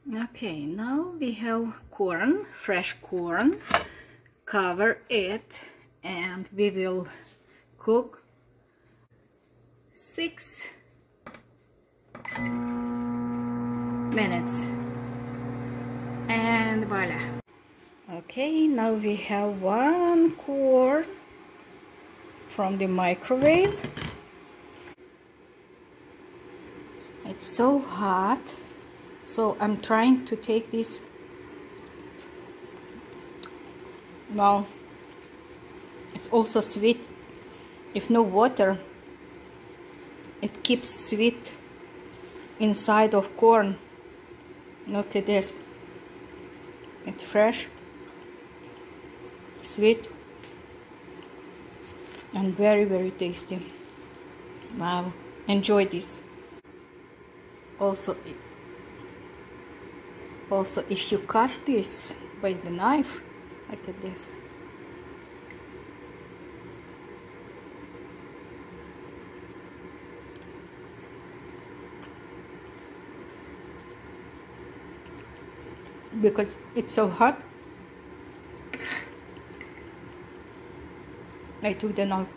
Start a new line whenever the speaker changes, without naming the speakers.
Okay, now we have corn, fresh corn. Cover it and we will cook 6 minutes. And voila. Okay, now we have 1 corn from the microwave. It's so hot, so I'm trying to take this. Well, it's also sweet. If no water, it keeps sweet inside of corn. Look at this. It's fresh, sweet, and very, very tasty. Wow, enjoy this. Also, if you cut this by the knife, look at this. Because it's so hot, I took the knife